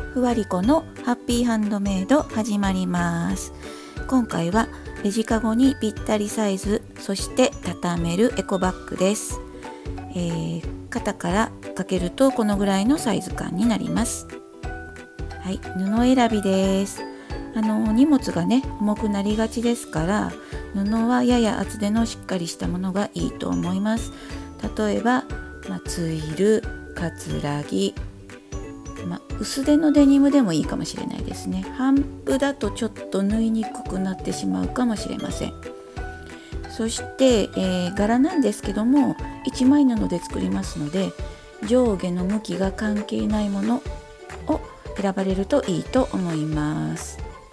ふわりこのハッピーハンドメイド始まります。今回はレジカゴにぴったりサイズ、そして畳めるエコバッグです。肩からかけるとこのぐらいのサイズ感になります。はい、布選びです。荷物がね重くなりがちですから、布はやや厚手のしっかりしたものがいいと思います。例えば、ツイル、かつらぎ、薄手のデニムでもいいかもしれないですね。半布だとちょっと縫いにくくなってしまうかもしれません。そして、柄なんですけども1枚布で作りますので、上下の向きが関係ないものを選ばれるといいと思います。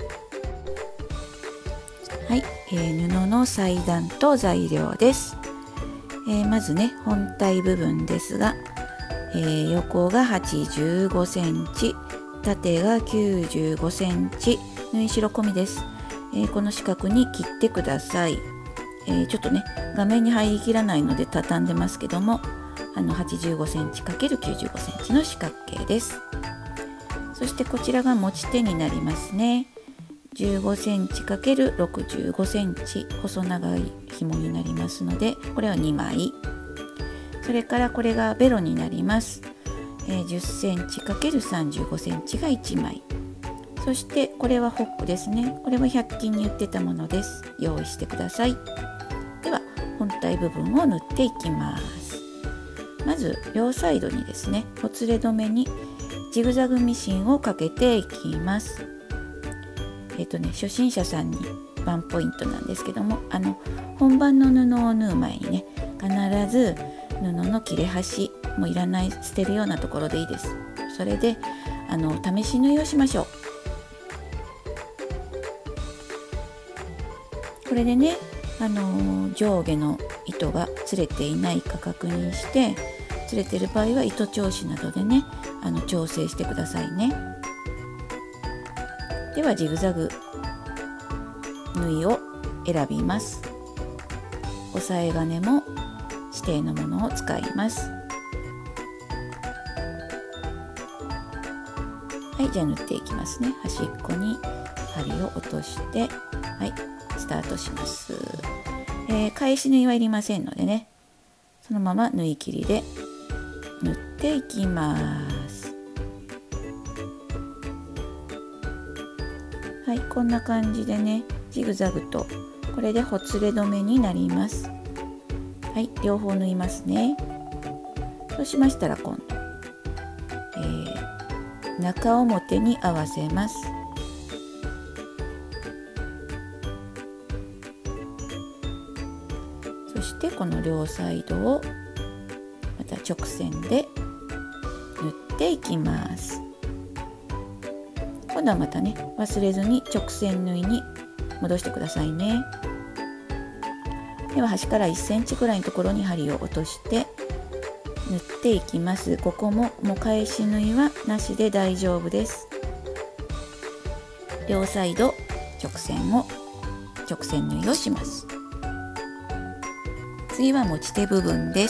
はい、布の裁断と材料です。まずね本体部分ですが、横が85センチ、縦が95センチ、縫い代込みです。この四角に切ってください。ちょっとね画面に入りきらないので畳んでますけども、85センチ ×95 センチの四角形です。そしてこちらが持ち手になりますね。15センチ ×65 センチ細長い紐になりますので、これは2枚。それからこれがベロになります。10センチ ×35 センチが1枚。そしてこれはホックですね。これは100均に売ってたものです。用意してください。では本体部分を縫っていきます。まず両サイドにですね、ほつれ止めにジグザグミシンをかけていきます。初心者さんにワンポイントなんですけども、本番の布を縫う前にね、必ず布の切れ端もういらない、捨てるようなところでいいです。それで試し縫いをしましょう。これでね上下の糸がつれていないか確認して、つれてる場合は糸調子などでね調整してくださいね。ではジグザグ縫いを選びます。押さえ金も指定のものを使います。はい、じゃあ縫っていきますね。端っこに針を落として、はい、スタートします。返し縫いはいりませんのでね、そのまま縫い切りで縫っていきます。はい、こんな感じでねジグザグと、これでほつれ止めになります。はい、両方縫いますね。そうしましたら今度、中表に合わせます。そしてこの両サイドをまた直線で縫っていきます。今度はまたね忘れずに直線縫いに戻してくださいね。では端から1センチくらいのところに針を落として縫っていきます。ここももう返し縫いはなしで大丈夫です。両サイド直線縫いをします。次は持ち手部分です。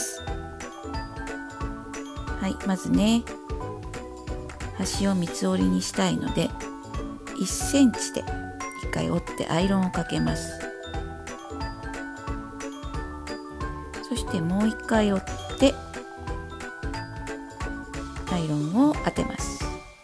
はい、まずね端を三つ折りにしたいので1センチで1回折ってアイロンをかけます。そしてもう1回折ってアイロンを当てます。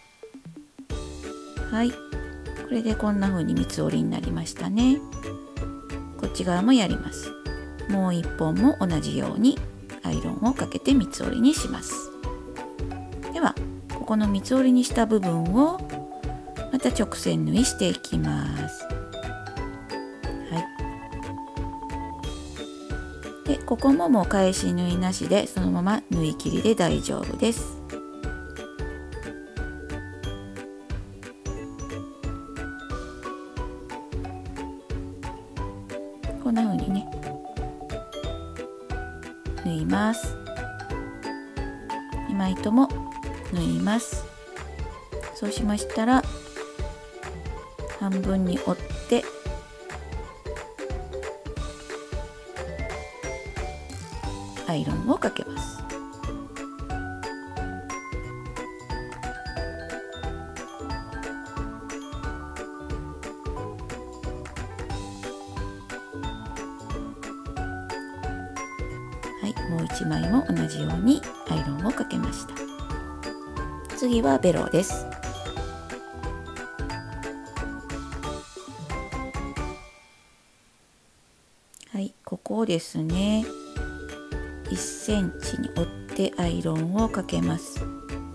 はい、これでこんな風に三つ折りになりましたね。こっち側もやります。もう1本も同じようにアイロンをかけて三つ折りにします。ではここの三つ折りにした部分をまた直線縫いしていきます。はい、でここももう返し縫いなしでそのまま縫い切りで大丈夫です。こんな風にね縫います。2枚とも縫います。そうしましたら半分に折ってアイロンをかけます。 う1枚も同じようにアイロンをかけました。次はベロです。はい、ここをですね1センチに折ってアイロンをかけます。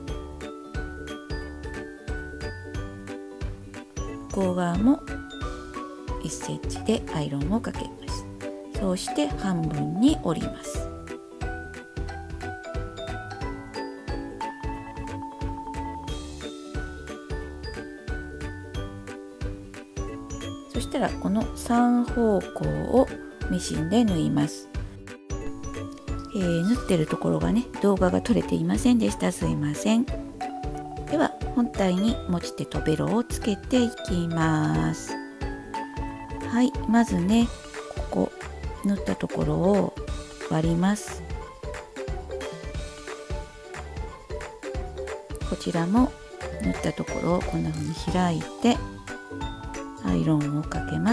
向こう側も1センチでアイロンをかけます。そうして半分に折ります。そしたらこの3方向をミシンで縫います。縫ってるところがね動画が撮れていませんでした。すいません。では本体に持ち手とベロをつけていきます。はい、まずねここ縫ったところを割ります。こちらも縫ったところをこんな風に開いてアイロンをかけます。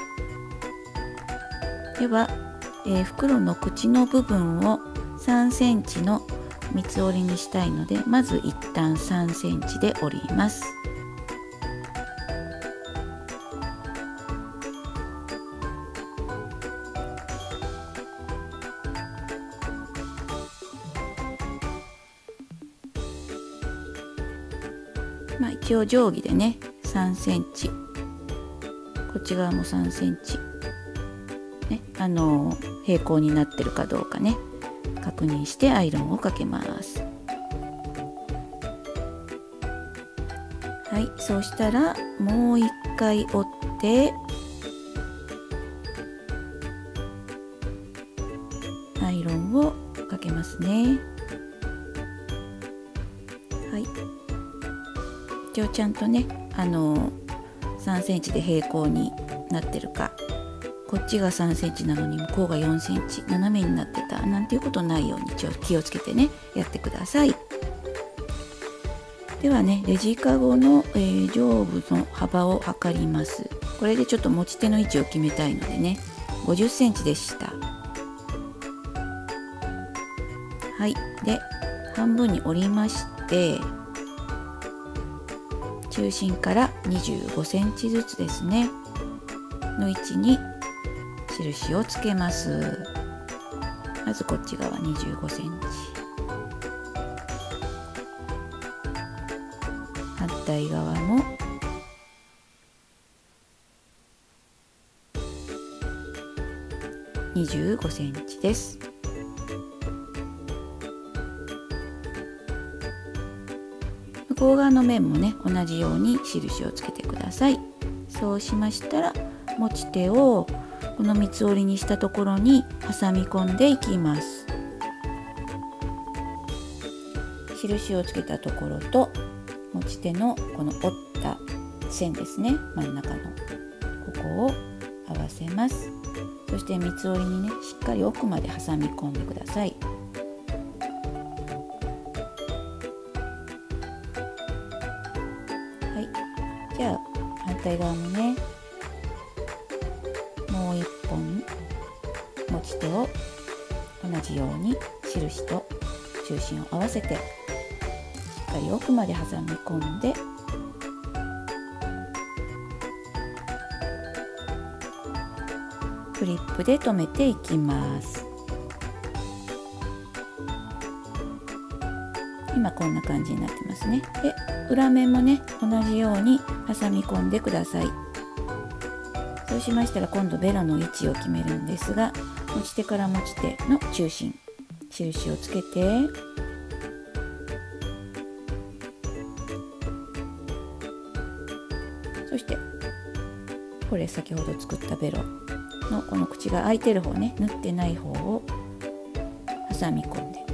では、袋の口の部分を3センチの三つ折りにしたいので、まず一旦3センチで折ります。一応定規でね3センチ、こっち側も3センチ、ね、平行になってるかどうかね確認してアイロンをかけます。はい、そうしたらもう一回折ってアイロンをかけますね。はい、一応ちゃんとね3センチで平行になってるか、こっちが3センチなのに向こうが4センチ斜めになってたなんていうことないように気をつけてねやってください。ではねレジカゴの、上部の幅を測ります。これでちょっと持ち手の位置を決めたいのでね50センチでした。はい、で半分に折りまして中心から25センチずつですねの位置に印をつけます。まずこっち側25センチ、反対側も25センチです。向こう側の面もね同じように印をつけてください。そうしましたら持ち手をこの三つ折りにしたところに挟み込んでいきます。印をつけたところと持ち手のこの折った線ですね真ん中のここを合わせます。そして三つ折りにねしっかり奥まで挟み込んでください。はい、じゃあ反対側もねもう一本持ち手を同じように印と中心を合わせてしっかり奥まで挟み込んでクリップで留めていきます。今こんな感じになってますね。で裏面もね同じように挟み込んでください。そうしましたら今度ベロの位置を決めるんですが、持ち手から持ち手の中心印をつけてそしてこれ先ほど作ったベロのこの口が開いてる方ね縫ってない方を挟み込んで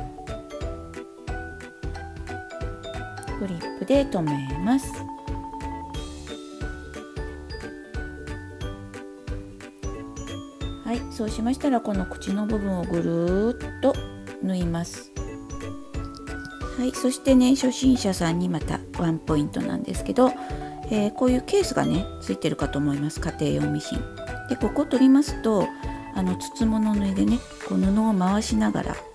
クリップで留めます。はい、そうしましたらこの口の部分をぐるーっと縫います。はい、そしてね初心者さんにまたワンポイントなんですけど、こういうケースがねついてるかと思います。家庭用ミシンでここ取りますと筒物縫いでねこう布を回しながら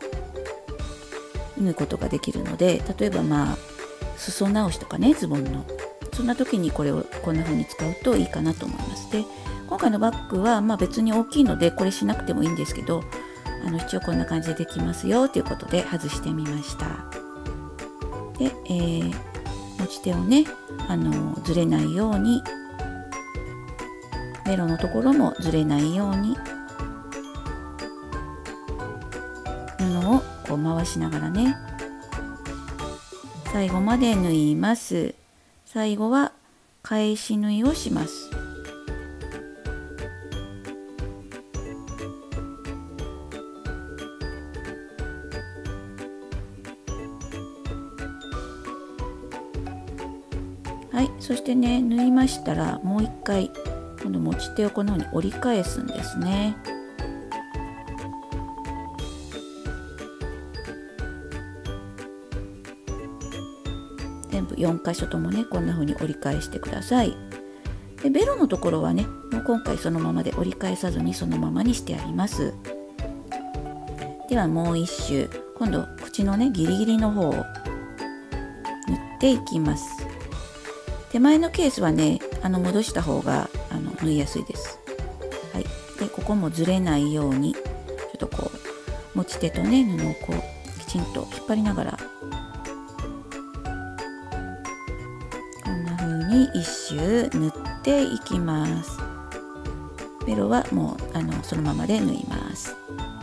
縫うことができるので、例えば裾直しとかね、ズボンのそんな時にこれをこんな風に使うといいかなと思います。で、今回のバッグは別に大きいのでこれしなくてもいいんですけど、一応こんな感じでできますよということで外してみました。で、持ち手をねずれないように、ベロのところもずれないように布をこう回しながらね、最後まで縫います。最後は返し縫いをします。はい、そしてね、縫いましたらもう一回今度持ち手をこのように折り返すんですね。全部4箇所ともねこんな風に折り返してください。で、ベロのところはねもう今回そのままで折り返さずにそのままにしてあります。ではもう一周、今度口のねギリギリの方を縫っていきます。手前のケースはね戻した方が縫いやすいです。はい、でここもずれないようにちょっとこう持ち手とね布をこうきちんと引っ張りながらこんな風に一周縫っていきます。ベロはもうそのままで縫います。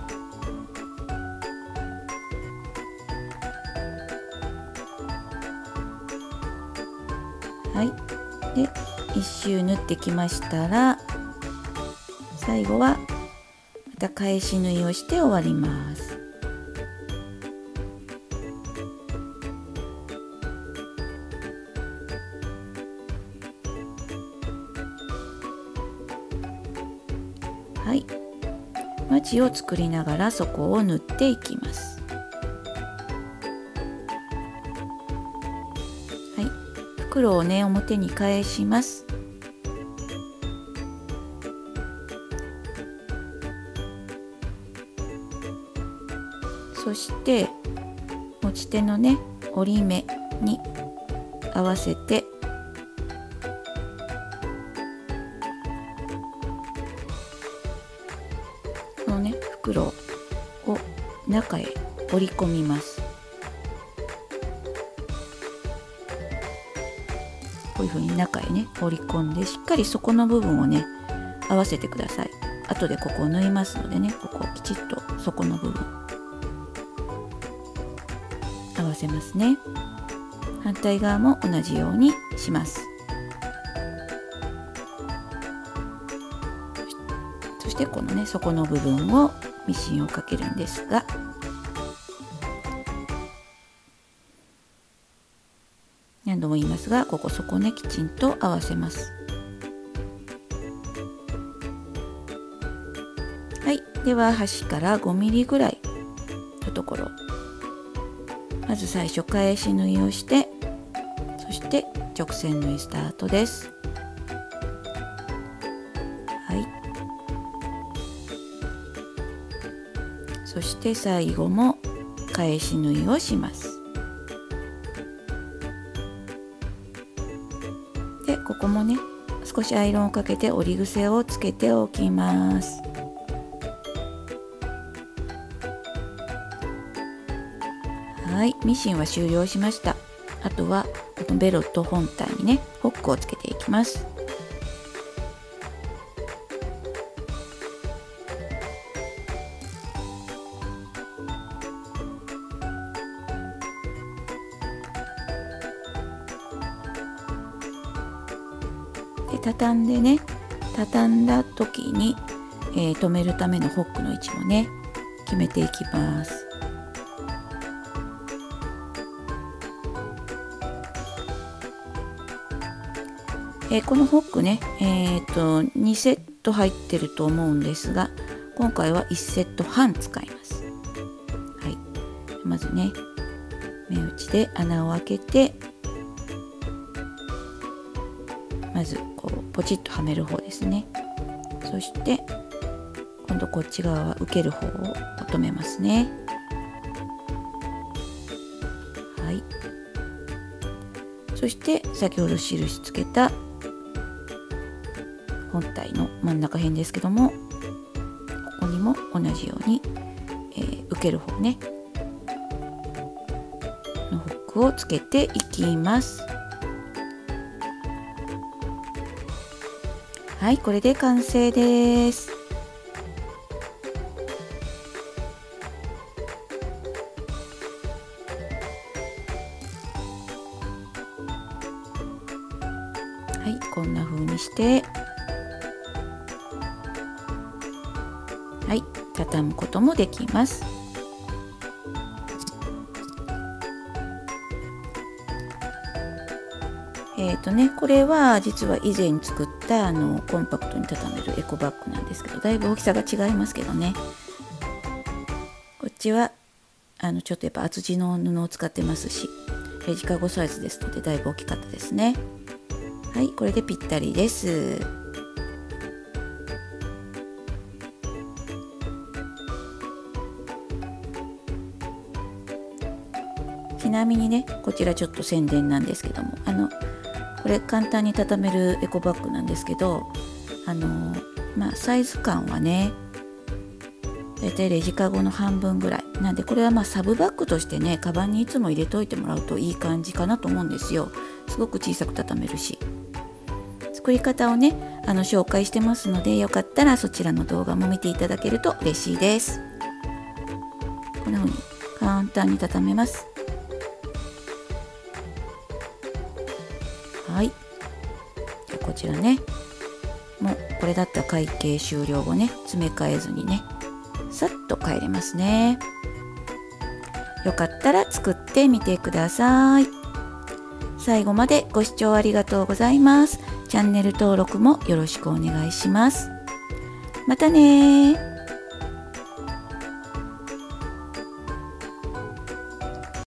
はい、で一周縫ってきましたら、最後はまた返し縫いをして終わります。はい、まちを作りながら底を縫っていきます。袋をね表に返します。そして持ち手のね折り目に合わせてこのね袋を中へ折り込みます。こういう風に中へね折り込んで、しっかり底の部分をね合わせてください。後でここを縫いますのでね、ここをきちっと底の部分合わせますね。反対側も同じようにします。そしてこのね底の部分をミシンをかけるんですが、何度も言いますが、ここ底ねきちんと合わせます。はい、では端から5ミリぐらいのところ、まず最初返し縫いをして、そして直線縫いスタートです。はい、そして最後も返し縫いをします。でここもね少しアイロンをかけて折り癖をつけておきます。はい、ミシンは終了しました。あとはこのベロと本体にねホックをつけていきます。で畳んだ時に、留めるためのホックの位置もね決めていきます。このホックね、2セット入ってると思うんですが、今回は1セット半使います。はい、まずね目打ちで穴を開けて、まずこうポチッとはめる方ですね。そして今度こっち側は受ける方を留めますね。 そして先ほど印つけた本体の真ん中辺ですけども、ここにも同じように、受ける方ねのフックをつけていきます。はい、これで完成です。はい、こんな風にしてはい、畳むこともできます。これは実は以前作ったコンパクトに畳めるエコバッグなんですけど、だいぶ大きさが違いますけどね。こっちはちょっとやっぱ厚地の布を使ってますし、レジカゴサイズですのでだいぶ大きかったですね。はい、これでぴったりです。ちなみにね、こちらちょっと宣伝なんですけども、これ簡単に畳めるエコバッグなんですけど、サイズ感はね、だいたいレジカゴの半分ぐらいなんで、これはサブバッグとしてね、カバンにいつも入れといてもらうといい感じかなと思うんですよ。すごく小さく畳めるし。作り方をね、紹介してますので、よかったらそちらの動画も見ていただけると嬉しいです。こんな風に簡単に畳めます。はい、こちらね、もうこれだったら会計終了後ね、詰め替えずにね、さっと帰れますね。よかったら作ってみてください。最後までご視聴ありがとうございます。チャンネル登録もよろしくお願いします。またねー。